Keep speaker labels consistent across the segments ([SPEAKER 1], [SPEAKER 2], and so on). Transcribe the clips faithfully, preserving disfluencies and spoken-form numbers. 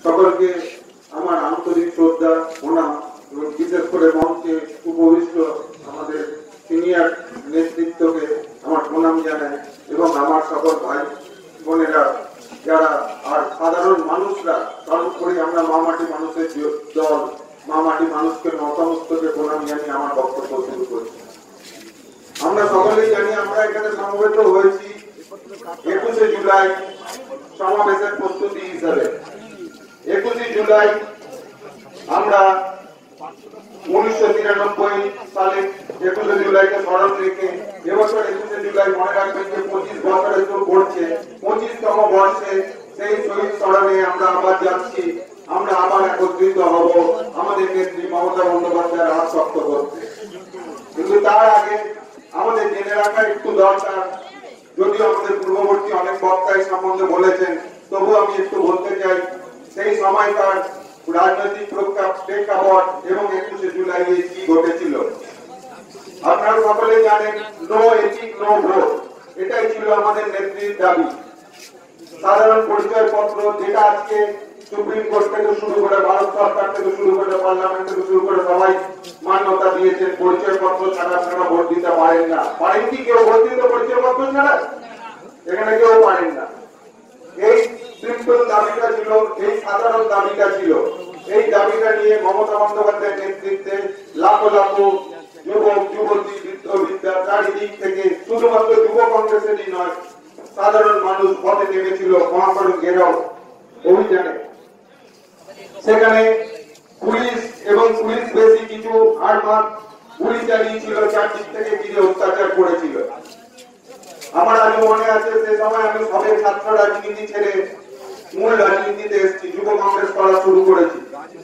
[SPEAKER 1] সকলকে আমার আন্তরিক শ্রদ্ধা প্রণাম এবং বিশেষ করে মঞ্চে উপবিষ্ট আমাদের সিনিয়র নেতৃত্বকে আমার প্রণাম জানাই এবং আমার সকল ভাই বোনেরা যারা আর সাধারণ মানুষরা সর্বোপরি আমরা মামাটি মানুষের দল মামাটি মানুষকে নতমস্তকে প্রণাম জানিয়ে আমার বক্তব্য শুরু করছি। আমরা সকলেই জানি আমরা এখানে সমবেত হয়েছি একুশে জুলাই সমাবেশের প্রস্তুতি হিসাবে। একুশে জুলাই আমরা উনিশশো তিরানব্বই সালে একুশে জুলাইকে স্মরণ রেখে এবছর একুশে জুলাই মনে রাখবেন যে পঁচিশ বছরের তো পড়ছে, পঁচিশতম বর্ষে সেই শহীদ স্মরণে আমরা আবার যাচ্ছি। আমরা আবার একত্রিত হব আমাদের নেত্রী মমতা বন্দ্যোপাধ্যায়ের হাত শক্ত করতে। কিন্তু তার আগে আমাদের জেনে রাখা একটু দরকার, যদিও আমাদের পূর্ববর্তী অনেক বক্তাই সম্বন্ধে বলেছেন, তবু আমি একটু বলতে চাই সেই সময়কার রাজনৈতিক প্রেক্ষাপট এবং একুশে জুলাই কি ঘটেছিল। আপনারা সকলে জানেন নো এথিক নো ভোট, এটাই ছিল আমাদের নেত্রীর দাবি। সাধারণ পরিচয় পত্র যেটা আজকে সুপ্রিম কোর্ট থেকে শুরু করে ভারত সরকার থেকে শুরু করে পার্লামেন্ট থেকে শুরু করে সবাই মান্যতা দিয়েছেন, পরিচয় পত্র ছাড়া আপনারা ভোট দিতে পারেন না। পারেন কি কেউ ভোট দিতে পরিচয় পত্র ছাড়া? এখানে কেউ পারেন না। এই সিম্পল দাবিটা ছিল, এই সাধারণ দাবিটা ছিল। এই দাবিটা নিয়ে মমতা বন্দ্যোপাধ্যায়ের নেতৃত্বে লাখো লাখো যুবক যুবতী বৃদ্ধ বৃদ্ধা চারিদিক থেকে শুধুমাত্র যুব কংগ্রেসেরই নয় সাধারণ মানুষ পথে নেমেছিল মহাসড়ক ঘেরাও অভিযানে। সেখানে পুলিশ এবং পুলিশ বেশি কিছু আর্মার গুলি চালিয়েছিল, চারদিক থেকে ঘিরে অত্যাচার করেছিল। আমার আজ মনে আছে সে সময় আমি সবে ছাত্র রাজনীতি ছেড়ে মূল রাজনীতিতে এসেছি, যুব কংগ্রেস করা শুরু করেছি।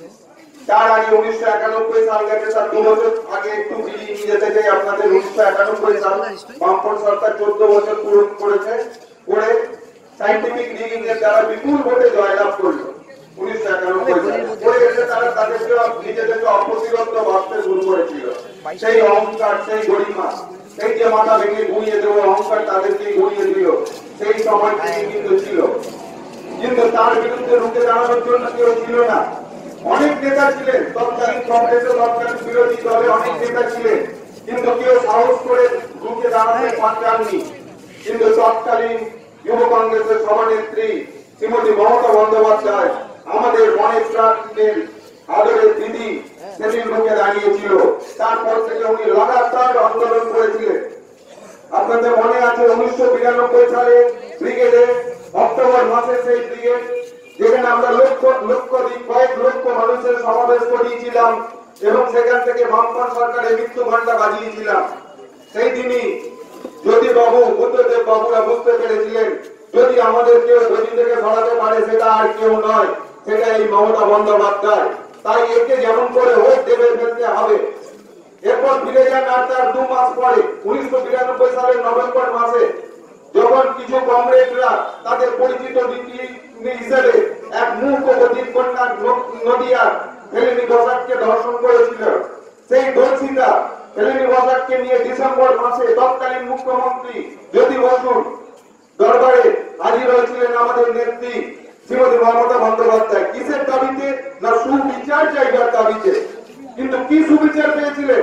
[SPEAKER 1] তার আগে উনিশশো একানব্বই সাল গেছে, তার দু বছর আগে একটু ফিরিয়ে নিয়ে যেতে চাই আপনাদের। উনিশশো একানব্বই সাল বামফ্রন্ট সরকার চোদ্দ বছর পূরণ করেছে, করে সাইন্টিফিক রিগিং এর দ্বারা বিপুল ভোটে জয়লাভ করলো। উনিশশো একানব্বই সালে করে এসে তারা তাদেরকে নিজেদেরকে অপ্রতিরোধ ভাবতে শুরু করেছিল। সেই অহংকার, সেই গরিমা, সেই যে মাথা ভেঙে ঘুরিয়ে দেবো অহংকার তাদেরকে ঘুরিয়ে দিল, সেই সময় কিন্তু ছিল। কিন্তু তার বিরুদ্ধে রুখে দাঁড়ানোর জন্য কেউ ছিল না। অনেক নেতা ছিলেন, তৎকালীন কংগ্রেসের তৎকালীন বিরোধী দলে অনেক নেতা ছিলেন, কিন্তু কেউ সাহস করে রুখে দাঁড়াতে পারেননি। কিন্তু তৎকালীন যুব কংগ্রেসের সভানেত্রী শ্রীমতী মমতা বন্দ্যোপাধ্যায় আমাদের অনেক প্রাণের আদরের দিদি সেদিন রুখে দাঁড়িয়েছিল। তারপর থেকে উনি লাগাতার আন্দোলন করেছিলেন। আপনাদের মনে আছে উনিশশো বিরানব্বই সালে ব্রিগেডে অক্টোবর মাসে সেই ব্রিগেড যেখানে আমরা লক্ষ লক্ষাধিক কয়েক লক্ষ মানুষের সমাবেশ করিয়েছিলাম এবং সেখান থেকে বামফ্রন্ট সরকারের মৃত্যু ঘণ্টা বাজিয়েছিলাম। সেই দিনই জ্যোতি বাবু বুদ্ধদেব বাবুরা বুঝতে পেরেছিলেন যদি আমাদের কেউ গদি থেকে সরাতে পারে সেটা আর কেউ নয়, সেটা এই মমতা বন্দ্যোপাধ্যায়। তাই একে যেমন করে হোক দেবে ফেলতে হবে। এরপর ফিরে যান আর তার দু মাস পরে উনিশশো বিরানব্বই সালের নভেম্বর মাসে যখন কিছু কমরেডরা তাদের পরিচিত রীতি হিসেবে এক মুখ ও গতির কন্যা নদিয়ার ফেলেনি বসাককে ধর্ষণ করেছিল। সেই ধর্ষিতা ফেলেনি বসাককে নিয়ে ডিসেম্বর মাসে তৎকালীন মুখ্যমন্ত্রী জ্যোতি বসুর দরবারে হাজির হয়েছিলেন আমাদের নেত্রী শ্রীমতী মমতা বন্দ্যোপাধ্যায়। কিসের দাবিতে? না সুবিচার চাইবার দাবিতে। কিন্তু কি সুবিচার পেয়েছিলেন?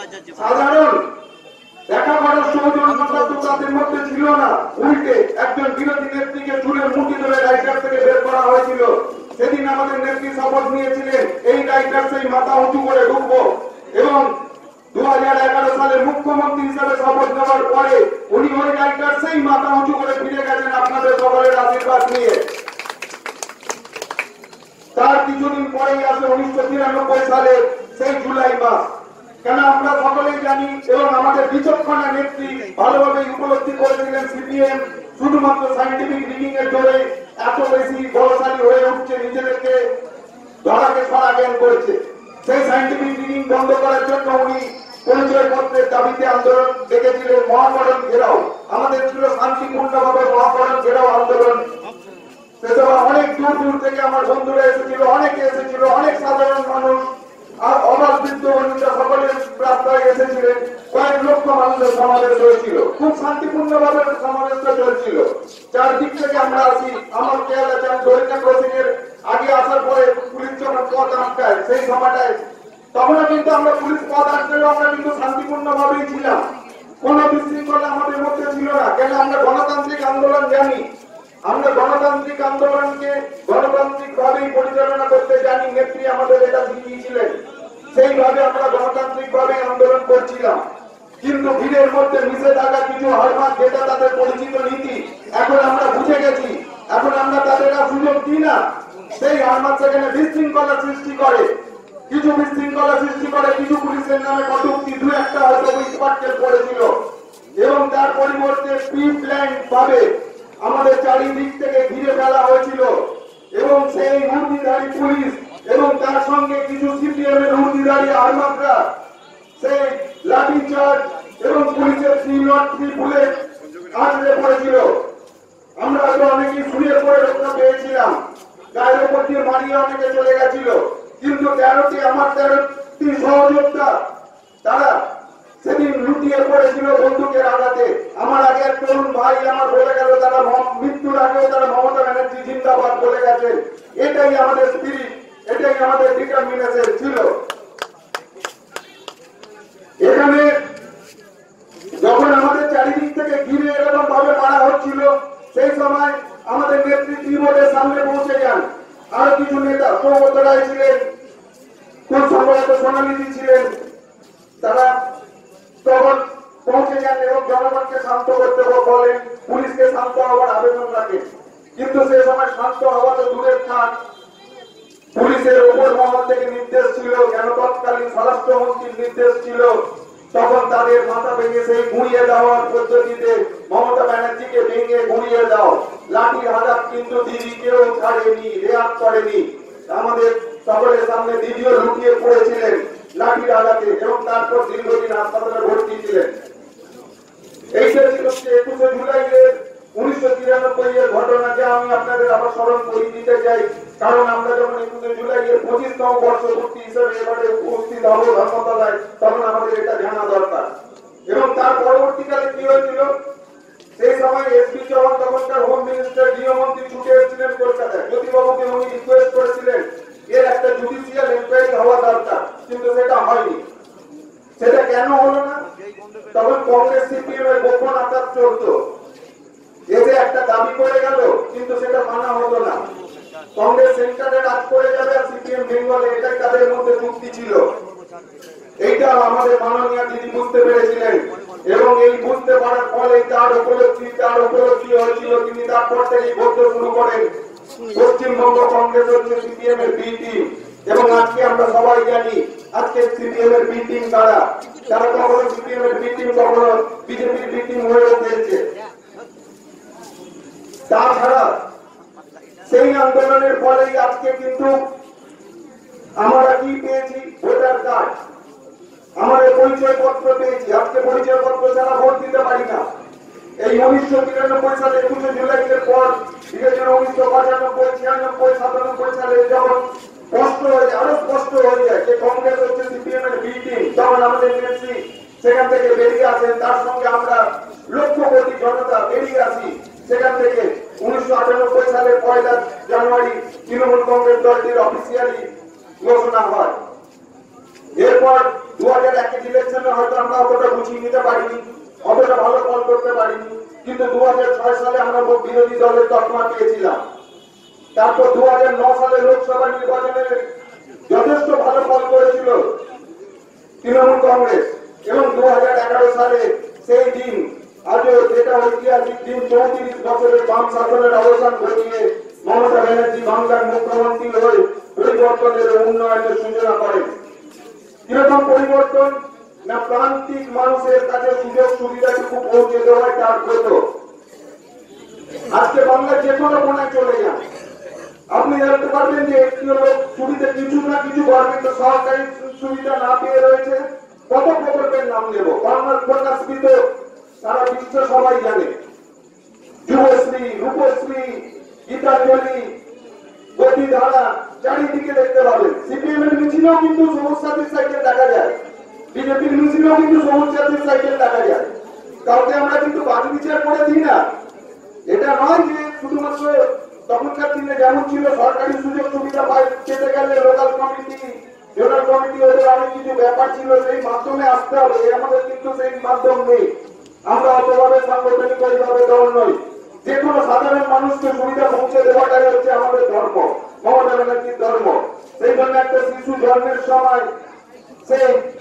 [SPEAKER 1] সাধারণ দেখা করার সৌজন্যতা তো তাদের মধ্যে ছিল না, উল্টে একজন বিরোধী নেত্রীকে চুলের মুঠি ধরে রাইটার থেকে বের করা হয়েছিল। সেদিন আমাদের নেত্রী শপথ নিয়েছিলেন এই রাইটার সেই মাথা উঁচু করে ঢুকবো এবং দু হাজার এগারো সালে মুখ্যমন্ত্রী হিসেবে শপথ নেওয়ার পরে উনি ওই রাইটার সেই মাথা উঁচু করে ফিরে গেছেন আপনাদের সকলের আশীর্বাদ নিয়ে। তার কিছুদিন পরেই আসে উনিশশো তিরানব্বই সালে সেই জুলাই মাস। কেন আমরা সকলেই জানি এবং আমাদের বিচক্ষণা নেত্রী ভালোভাবে উপলব্ধি করেছিলেন সিপিএম শুধুমাত্র সাইন্টিফিক রিগিং এর জোরে এত বেশি বলশালী হয়ে উঠছে, নিজেদেরকে ধরাকে সরা জ্ঞান করেছে। সেই সাইন্টিফিক রিগিং বন্ধ করার জন্য উনি পরিচয় পত্রের দাবিতে আন্দোলন ডেকেছিলেন, মহাকরণ ঘেরাও। আমাদের ছিল শান্তিপূর্ণভাবে মহাকরণ ঘেরাও আন্দোলন। সেসব অনেক দূর দূর থেকে আমার বন্ধুরা এসেছিল, অনেকে এসেছিল, অনেক সাধারণ মানুষ আর অবাধ বৃদ্ধ বনিতা সকলে রাস্তায় এসেছিলেন। কয়েক লক্ষ মানুষের সমাবেশ হয়েছিল, খুব শান্তিপূর্ণ ভাবে সমাবেশটা চলছিল। চারদিক থেকে আমরা আসি, আমার খেয়াল আছে আমি দরিদ্র ক্রসিং এর আগে আসার সময়টায় তখনও কিন্তু আমরা পুলিশ পদ আসলেও আমরা কিন্তু শান্তিপূর্ণ ভাবেই ছিলাম, কোন বিশৃঙ্খলা আমাদের মধ্যে ছিল না। কেন? আমরা গণতান্ত্রিক আন্দোলন জানি, আমরা গণতান্ত্রিক আন্দোলনকে গণতান্ত্রিক ভাবেই পরিচালনা করতে জানি। নেত্রী আমাদের এটা শিখিয়েছিলেন, সেইভাবে আমরা গণতান্ত্রিক ভাবে আন্দোলন করছিলাম। কিন্তু ভিড়ের মধ্যে মিশে থাকা কিছু হরমাস, যেটা তাদের পরিচিত নীতি, এখন আমরা বুঝে গেছি, এখন আমরা তাদের সুযোগ দিই না। সেই হরমাস সেখানে বিশৃঙ্খলা সৃষ্টি করে, কিছু বিশৃঙ্খলা সৃষ্টি করে, কিছু পুলিশের নামে কটূক্তি দু একটা হয়তো ইস্পাটকেল করেছিল, এবং তার পরিবর্তে প্রি প্ল্যান ভাবে আমাদের চারিদিক থেকে ঘিরে ফেলা হয়েছিল। এবং সেই হুমকিধারী পুলিশ এবং তার সঙ্গে কিছু সিপিএম এর হুমকিধারী আর্মাকরা সেই লাঠি চার্জ এবং পুলিশের থ্রি নট থ্রি বুলেট আছড়ে পড়েছিল। আমরা হয়তো অনেকেই শুয়ে পড়ে রক্ষা পেয়েছিলাম, গায়ের উপর দিয়ে মারিয়ে অনেকে চলে গেছিল। কিন্তু তেরোটি আমার তেরোটি সহযোদ্ধা তারা সেদিন লুটিয়ে পড়েছিল বন্দুকের আঘাতে। আমার আগে এক তরুণ ভাই আমার বলে গেল, তারা মৃত্যুর আগেও তারা মমতা ব্যানার্জি জিন্দাবাদ বলে গেছেন। এটাই আমাদের স্পিরিট, এটাই আমাদের ডিটারমিনেশন ছিল। এখানে যখন আমাদের চারিদিক থেকে ঘিরে এরকম ভাবে মারা হচ্ছিল, সেই সময় আমাদের নেত্রী বোর্ডের সামনে পৌঁছে যান। আরো কিছু নেতা সৌগত রায় ছিলেন, কোন সম্ভবত সোনালিদি ছিলেন, তারা তখন পৌঁছে যান এবং জনগণকে শান্ত করতে বলেন, পুলিশকে শান্ত হওয়ার আবেদন রাখেন। কিন্তু সে সময় শান্ত হওয়া তো দূরের থাক, পুলিশের উপর মহল থেকে নির্দেশ ছিল, কেন তৎকালীন স্বরাষ্ট্রমন্ত্রীর নির্দেশ ছিল, তখন তাদের মাথা ভেঙে সেই গুঁড়িয়ে দেওয়ার পদ্ধতিতে মমতা ব্যানার্জিকে ভেঙে গুঁড়িয়ে দাও। লাঠির আঘাত কিন্তু দিদি কেউ ছাড়েনি, রেয়াত করেনি। আমাদের সকলের সামনে দিদিও লুটিয়ে পড়েছিলেন লাঠির আঘাতে এবং তারপর দীর্ঘদিন হাসপাতালে ভর্তি ছিলেন। এইটা ছিল একুশে জুলাই এর উনিশশো তিরানব্বই এর ঘটনা, যা আমি আপনাদের আবার স্মরণ করে দিতে চাই। কারণ আমরা যখন একুশে জুলাই এর পঁচিশতম বর্ষপূর্তি হিসেবে এবারে উপস্থিত হবো ধর্মতলায়, তখন আমাদের এটা জানা দরকার। এবং তার পরবর্তীকালে কি হয়েছিল, সেই সময় এসপি চৌহান তখনকার হোম মিনিস্টার গৃহমন্ত্রী ছুটে এসেছিলেন কলকাতায়। জ্যোতিবাবুকে উনি রিকোয়েস্ট করেছিলেন এর একটা জুডিশিয়াল এনকোয়ারি হওয়া দরকার, কিন্তু সেটা হয়নি। সেটা কেন হলো না? তখন কংগ্রেস সিপিএম এর গোপন আচার চলত, এতে একটা দাবি করে গেল, কিন্তু সেটা মানা হতো না। কংগ্রেস সেন্টারে রাজ করে যাবে আর সিপিএম বেঙ্গলে, এটাই তাদের মধ্যে চুক্তি ছিল। এইটা আমাদের মাননীয় দিদি বুঝতে পেরেছিলেন এবং এই বুঝতে পারার ফলে তার উপলব্ধি তার উপলব্ধি হয়েছিল। তিনি তারপর থেকে বলতে শুরু করেন পশ্চিমবঙ্গ কংগ্রেস হচ্ছে সিপিএম এর বি টিম। এবং আজকে আমরা সবাই জানি আজকে সিপিএম এর বি টিম তারা তারা কখনো সিপিএম এর বি টিম, কখনো বিজেপির বি টিম হয়ে উঠেছে। তাছাড়া সেই আন্দোলনের ফলেই আজকে কিন্তু আমরা কি পেয়েছি, ভোটার কার্ড, আমাদের পরিচয় পত্র পেয়েছি। আজকে পরিচয় পত্র ছাড়া ভোট দিতে পারি না। এই উনিশশো তিরানব্বই সালে একুশে জুলাই এর পর বিগত উনিশশো পঁচানব্বই ছিয়ানব্বই সাতানব্বই সালে যখন স্পষ্ট হয়ে যায়, আরো স্পষ্ট হয়ে যায় যে কংগ্রেস হচ্ছে সিপিএম এর বি টিম, তখন আমাদের নেত্রী সেখান থেকে বেরিয়ে আসেন। তার সঙ্গে আমরা লক্ষ কোটি জনতা বেরিয়ে আসি সেখান থেকে। উনিশশো আটানব্বই সালের পয়লা জানুয়ারি তৃণমূল কংগ্রেস দলটির অফিসিয়ালি ঘোষণা হয়। এরপর দু হাজার একের ইলেকশনে হয়তো আমরা অতটা গুছিয়ে নিতে পারিনি, অতটা ভালো ফল করতে পারিনি, কিন্তু দু হাজার ছয় সালে আমরা বিরোধী দলের তকমা পেয়েছিলাম। তারপর দু হাজার নয় সালে লোকসভা নির্বাচনে যথেষ্ট ভালো ফল করেছিল তৃণমূল কংগ্রেস। এবং দু হাজার এগারো সালে সেই দিন, আজও যেটা ঐতিহাসিক দিন, চৌত্রিশ বছরের বাম শাসনের অবসান ঘটিয়ে মমতা ব্যানার্জি বাংলার মুখ্যমন্ত্রী হয়ে পরিবর্তনের উন্নয়নের সূচনা করেন। কিরকম পরিবর্তন না, প্রান্তিক মানুষের কাছে সুযোগ সুবিধাটুকু পৌঁছে দেওয়ায় তার ব্রত। আজকে বাংলার যে কোনো কোনায় চলে যান, আপনি জানতে পারবেন যে একটি লোক সুবিধা কিছু না কিছু গভর্নমেন্ট সরকারি সুবিধা না পেয়ে রয়েছে। কত প্রকল্পের নাম নেব, কন্যাশ্রী তো সারা বিশ্ব সবাই জানে, যুবশ্রী, রূপশ্রী, গীতাঞ্জলি, গতিধারা, চারিদিকে দেখতে পাবেন। সিপিএম এর মিছিলেও কিন্তু সবুজ সাথীর সাইকেল দেখা যায়, বিজেপির মিছিলেও কিন্তু সবুজ সাথীর সাইকেল দেখা যায়। কাউকে আমরা কিন্তু বাদ বিচার করে দিই না। এটা নয় যে শুধুমাত্র তখনকার দিনে যেমন ছিল সরকারি সুযোগ সুবিধা পেতে গেলে লোকাল কমিটি জোনাল কমিটি ওদের অনেক কিছু ব্যাপার ছিল, সেই মাধ্যমে আসতে হবে। আমাদের কিন্তু সেই মাধ্যম নেই। আমরা অতভাবে সাংগঠনিক ওইভাবে দল নই। যে কোনো সাধারণ মানুষকে সুবিধা পৌঁছে দেওয়াটাই হচ্ছে আমাদের ধর্ম, মমতা ব্যানার্জির ধর্ম। সেই জন্য একটা শিশু জন্মের সময় সে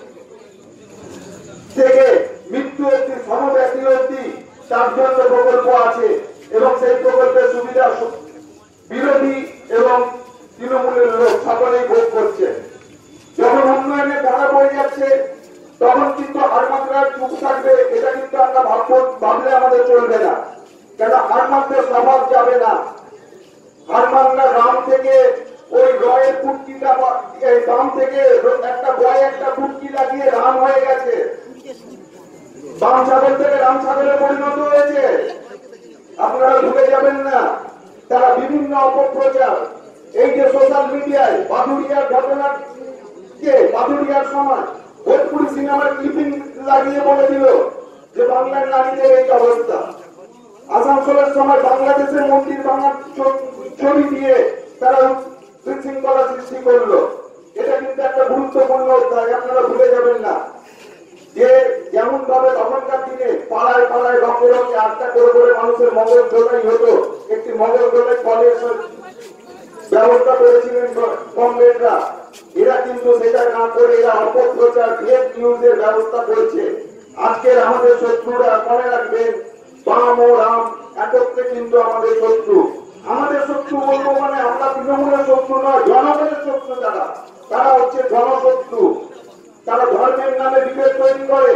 [SPEAKER 1] থেকে মৃত্যু অব্দি সমব্যাপী অব্দি তার জন্য প্রকল্প আছে এবং সেই প্রকল্পের সুবিধা বিরোধী এবং তৃণমূলের লোক সকলেই ভোগ করছে। যখন উন্নয়নে ধারা বয়ে যাচ্ছে তখন কিন্তু হার মাত্রার চুপ থাকবে, এটা কিন্তু আমরা ভাবলে আমাদের চলবে না। কেন হার মাত্রার স্বভাব যাবে না। হার মাত্রা রাম থেকে ওই রয়ের কুটকিটা রাম থেকে একটা বয় একটা কুটকি লাগিয়ে রাম হয়ে গেছে। বাম ছাগল থেকে রাম ছাগলে পরিণত হয়েছে। আপনারা ভুলে যাবেন না। তারা বিভিন্ন অপপ্রচার, এই যে সোশ্যাল মিডিয়ায় বাদুড়িয়ার ঘটনার কে বাদুড়িয়ার সময় ভোজপুরি সিনেমার ক্লিপিং লাগিয়ে বলে দিল যে বাংলার নারীদের এই অবস্থা। আসানসোলের সময় বাংলাদেশের মন্দির ভাঙার ছবি দিয়ে তারা বিশৃঙ্খলা সৃষ্টি করলো। এটা কিন্তু একটা গুরুত্বপূর্ণ অধ্যায়, আপনারা ভুলে যাবেন না। যে যেমন ভাবে তখনকার দিনে পাড়ায় পাড়ায় রঙে রঙে আড্ডা করে করে মানুষের মঙ্গল দোলাই হতো, একটি মঙ্গল দোলাই কলেজ ব্যবস্থা করেছিলেন কমরেডরা। এরা কিন্তু সেটা না করে এরা অপপ্রচার ফেক নিউজের ব্যবস্থা করছে। আজকের আমাদের শত্রুরা মনে রাখবেন, বাম ও রাম একত্রে কিন্তু আমাদের শত্রু। আমাদের শত্রু বলবো মানে আমরা তৃণমূলের শত্রু নয়, জনগণের শত্রু। তারা তারা হচ্ছে জনশত্রু। তারা ধর্মের নামে বিভেদ তৈরি করে,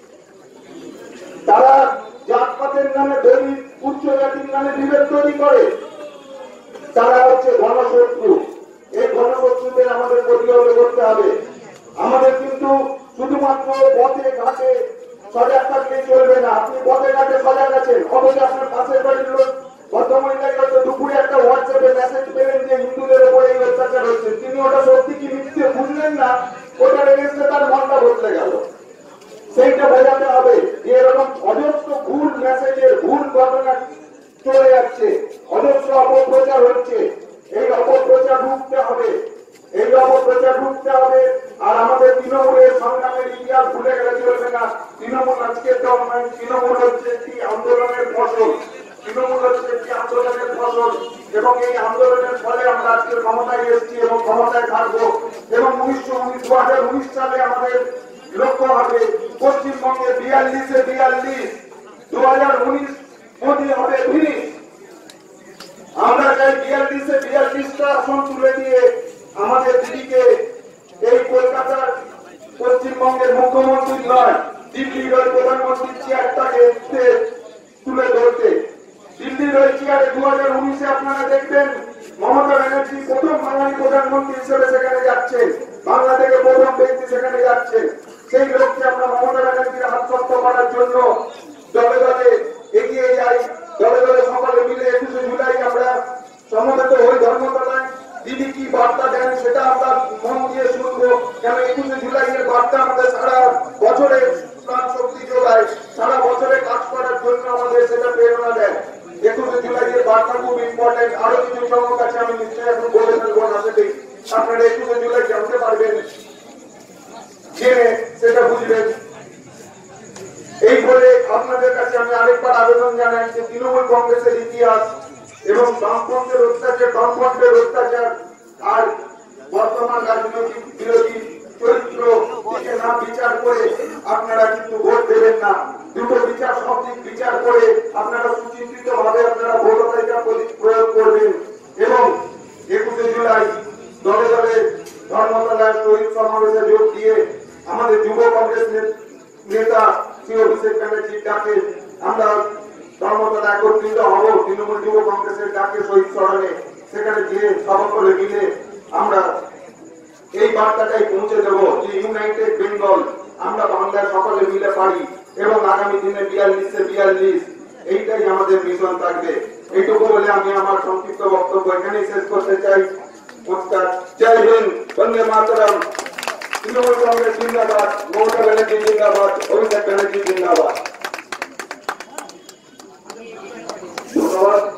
[SPEAKER 1] তারা জাতপাতের নামে দলিত উচ্চ জাতির নামে বিভেদ তৈরি করে। তারা হচ্ছে গণশত্রু। এই গণশত্রুদের আমাদের প্রতিহত করতে হবে। আমাদের কিন্তু শুধুমাত্র পথে ঘাটে সজাগ থাকলেই চলবে না। আপনি পথে ঘাটে সজাগ আছেন, অথচ আপনার পাশের বাড়ির লোক ভদ্রমহিলাকে হয়তো দুপুরে একটা হোয়াটসঅ্যাপে মেসেজ পেলেন যে হিন্দুদের উপরে এই অত্যাচার হচ্ছে। তিনি ওটা সত্যি কি মিথ্যে বুঝলেন না, ওটার এগেন্সে তার মনটা বদলে গেল। সেইটা বোঝাতে হবে যে এরকম অজস্র ভুল মেসেজের ভুল ঘটনা চলে যাচ্ছে, অজস্র অপপ্রচার হচ্ছে। এই অপপ্রচার রুখতে হবে, এই অপপ্রচার রুখতে হবে। আর আমাদের তৃণমূলের সংগ্রামের ইতিহাস ভুলে গেলে চলবে না। তৃণমূল আজকের দল নয়, তৃণমূল হচ্ছে একটি আন্দোলনের ফসল। তৃণমূল হচ্ছে একটি আন্দোলনের ফসল এবং এই আন্দোলনের ফলে আমরা আজকে ক্ষমতায় এসেছি এবং ক্ষমতায় থাকবো। এবং উনিশশো উনিশ দু হাজার উনিশ সালে আমাদের লক্ষ্য হবে পশ্চিমবঙ্গে বিয়াল্লিশে বিয়াল্লিশ, দু হাজার উনিশ মোদী হবে ফিনিশ। আমরা চাই বিয়াল্লিশে বিয়াল্লিশটা আসন তুলে দিয়ে আমাদের দিদিকে এই কলকাতার পশ্চিমবঙ্গের মুখ্যমন্ত্রী নয়, দিল্লির ওই প্রধানমন্ত্রীর চেয়ারটাকে তুলে ধরতে। দিল্লির ওই চেয়ারে দু হাজার উনিশে আপনারা দেখবেন মমতা ব্যানার্জি প্রথম বাঙালি প্রধানমন্ত্রী হিসেবে সেখানে যাচ্ছেন, বাংলা থেকে প্রথম ব্যক্তি সেখানে যাচ্ছেন। সেই লোককে আমরা মমতা ব্যানার্জির হাত শক্ত করার জন্য দলে দলে এগিয়ে যাই। দলে দলে সকলে মিলে একুশে জুলাই আমরা সমবেত হই ধর্মতলায়। দিদি কি বার্তা দেন সেটা আমরা মন দিয়ে শুনবো। কেন একুশে জুলাই এর বার্তা আমাদের সারা বছরে প্রাণ শক্তি যোগায়, সারা বছরে কাজ করার জন্য আমাদের সেটা প্রেরণা দেয়। একুশে জুলাই এর বার্তা খুব ইম্পর্টেন্ট। আরো কিছু চমক আছে, আমি নিশ্চয়ই এখন বলে ফেলবো না, সেটাই আপনারা একুশে জুলাই জানতে পারবেন, জেনে সেটা বুঝবেন। এই বলে আপনাদের কাছে আমি আরেকবার আবেদন জানাই যে তৃণমূল কংগ্রেসের ইতিহাস এবং বামপন্থের অত্যাচার বামপন্থের অত্যাচার আর বর্তমান রাজনৈতিক বিরোধী চরিত্র দিকে না বিচার করে আপনারা কিন্তু ভোট দেবেন না। দুটো বিচার সব দিক বিচার করে আপনারা সুচিন্তিত ভাবে আপনারা ভোটাধিকার প্রয়োগ করবেন এবং একুশে জুলাই দলে দলে ধর্মতলায় শহীদ সমাবেশে যোগ দিয়ে আমাদের যুব কংগ্রেস নেতা শ্রী অভিষেক ব্যানার্জির ডাকে আমরা ধর্মতলা একত্রিত হব। তৃণমূল যুব কংগ্রেসের ডাকে শহীদ স্মরণে সেখানে গিয়ে সকলে মিলে আমরা এই বার্তাটাই পৌঁছে দেব যে ইউনাইটেড বেঙ্গল আমরা বাংলার সকলে মিলে পারি এবং আগামী দিনে বিয়াল্লিশে বিয়াল্লিশ এইটাই আমাদের মিশন থাকবে। এইটুকু বলে আমি আমার সংক্ষিপ্ত বক্তব্য এখানেই শেষ করতে চাই। নমস্কার, জয় হিন্দ, বন্দে মাতরম। তৃণমূল কংগ্রেস জিন্দাবাদ, মমতা ব্যানার্জি জিন্দাবাদ, অভিষেক ব্যানার্জি জিন্দাবাদ। ধন্যবাদ।